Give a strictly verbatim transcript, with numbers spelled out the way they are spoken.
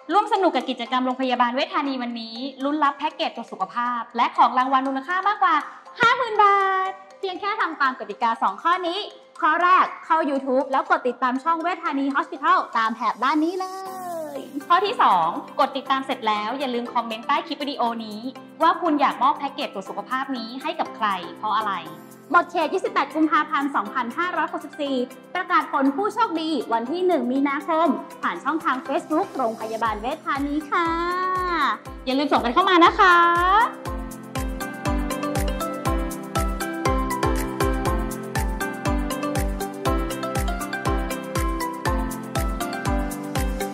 ร่วมสนุกกับกิจกรรมโรงพยาบาลเวชธานีวันนี้ลุ้นรับแพ็กเกจตรวจสุขภาพและของรางวัลมูลค่ามากกว่า ห้าหมื่น บาทเพียงแค่ทำตามกติกาสองข้อนี้ข้อแรกเข้า ยูทูบ แล้วกดติดตามช่องเวชธานี Hospital ตามแถบด้านนี้เลยข้อที่สองกดติดตามเสร็จแล้วอย่าลืมคอมเมนต์ใต้คลิปวิดีโอนี้ว่าคุณอยากมอบแพ็กเกจตรวจสุขภาพนี้ให้กับใครเพราะอะไรหมดเขต ยี่สิบแปด กุมภาพันธ์ สองพันห้าร้อยหกสิบสี่ ประกาศผลผู้โชคดีวันที่ หนึ่ง มีนาคมผ่านช่องทาง Facebook โรงพยาบาลเวชธานีค่ะอย่าลืมส่งกันเข้ามานะคะ